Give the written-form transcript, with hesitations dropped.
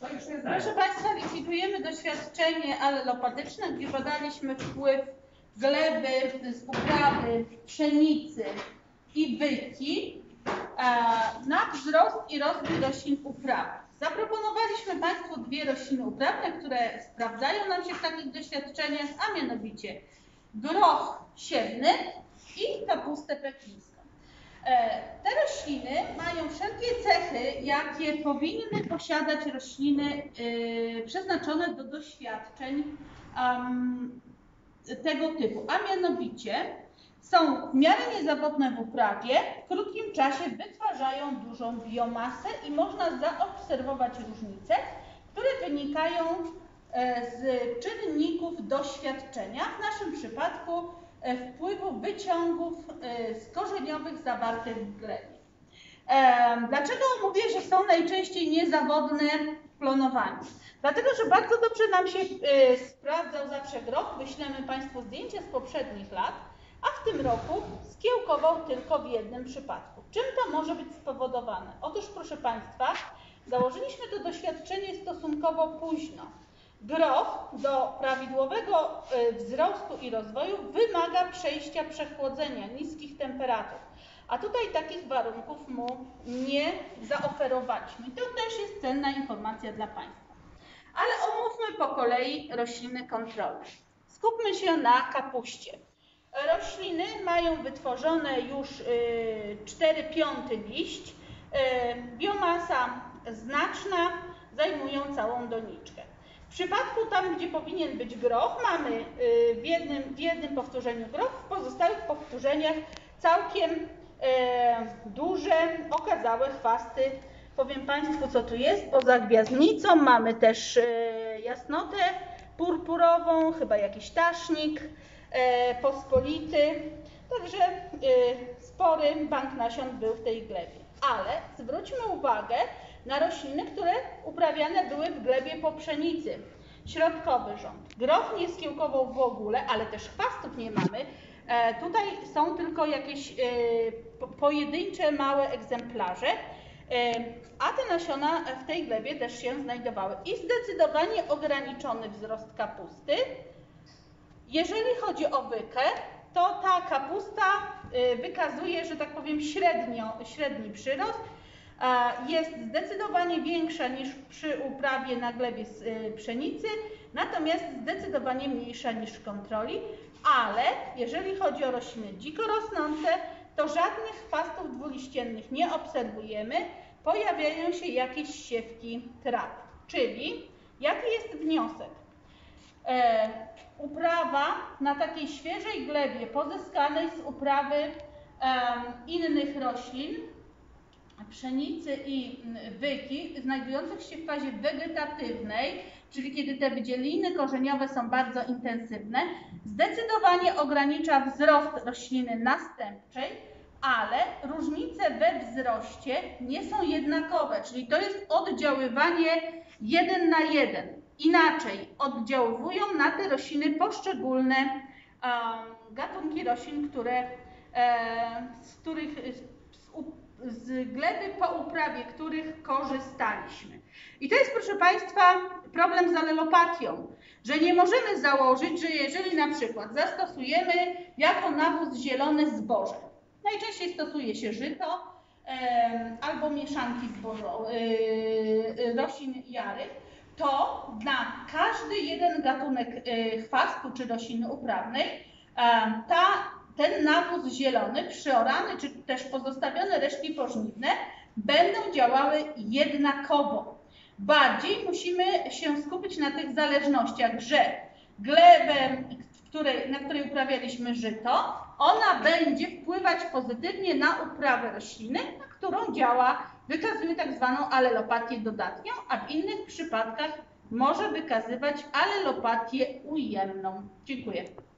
Proszę Państwa, likwidujemy doświadczenie allelopatyczne, gdzie badaliśmy wpływ gleby z uprawy pszenicy i wyki na wzrost i rozwój roślin uprawnych. Zaproponowaliśmy Państwu dwie rośliny uprawne, które sprawdzają nam się w takich doświadczeniach, a mianowicie groch siewny i kapustę pekińską. Te rośliny mają wszelkie cechy, jakie powinny posiadać rośliny przeznaczone do doświadczeń tego typu, a mianowicie są w miarę niezawodne w uprawie, w krótkim czasie wytwarzają dużą biomasę i można zaobserwować różnice, które wynikają z czynników doświadczenia, w naszym przypadku wpływu wyciągów skorzeniowych zawartych w glebie. Dlaczego mówię, że są najczęściej niezawodne w klonowaniu? Dlatego, że bardzo dobrze nam się sprawdzał zawsze groch. Wyślemy Państwu zdjęcia z poprzednich lat, a w tym roku skiełkował tylko w jednym przypadku. Czym to może być spowodowane? Otóż, proszę Państwa, założyliśmy to doświadczenie stosunkowo późno. Groch do prawidłowego wzrostu i rozwoju wymaga przejścia przechłodzenia, niskich temperatur. A tutaj takich warunków mu nie zaoferowaliśmy. I to też jest cenna informacja dla Państwa. Ale omówmy po kolei rośliny kontrolne. Skupmy się na kapuście. Rośliny mają wytworzone już 4/5 liść. Biomasa znaczna, zajmują całą doniczkę. W przypadku tam, gdzie powinien być groch, mamy w jednym powtórzeniu groch, w pozostałych powtórzeniach całkiem duże, okazałe chwasty. Powiem Państwu, co tu jest. Poza gwiazdnicą mamy też jasnotę purpurową, chyba jakiś tasznik pospolity. Także spory bank nasion był w tej glebie. Ale zwróćmy uwagę na rośliny, które uprawiane były w glebie po pszenicy. Środkowy rząd. Groch nie skiełkował w ogóle, ale też chwastów nie mamy. Tutaj są tylko jakieś pojedyncze, małe egzemplarze, a te nasiona w tej glebie też się znajdowały. I zdecydowanie ograniczony wzrost kapusty. Jeżeli chodzi o wykę, to ta kapusta wykazuje, że tak powiem, średni przyrost. Jest zdecydowanie większa niż przy uprawie na glebie z pszenicy, natomiast zdecydowanie mniejsza niż w kontroli, ale jeżeli chodzi o rośliny dziko rosnące, to żadnych chwastów dwuliściennych nie obserwujemy, pojawiają się jakieś siewki traw. Czyli jaki jest wniosek? Uprawa na takiej świeżej glebie pozyskanej z uprawy innych roślin, pszenicy i wyki, znajdujących się w fazie wegetatywnej, czyli kiedy te wydzieliny korzeniowe są bardzo intensywne, zdecydowanie ogranicza wzrost rośliny następczej, ale różnice we wzroście nie są jednakowe, czyli to jest oddziaływanie 1 na 1. Inaczej oddziaływują na te rośliny poszczególne gatunki roślin, z gleby po uprawie, których korzystaliśmy. I to jest, proszę Państwa, problem z allelopatią, że nie możemy założyć, że jeżeli na przykład zastosujemy jako nawóz zielony zboże, najczęściej stosuje się żyto albo mieszanki roślin jarych, to na każdy jeden gatunek chwastu czy rośliny uprawnej ten nawóz zielony, przeorany czy też pozostawione resztki pożniwne będą działały jednakowo. Bardziej musimy się skupić na tych zależnościach, że glebę, na której uprawialiśmy żyto, ona będzie wpływać pozytywnie na uprawę rośliny, na którą wykazuje tak zwaną allelopatię dodatnią, a w innych przypadkach może wykazywać allelopatię ujemną. Dziękuję.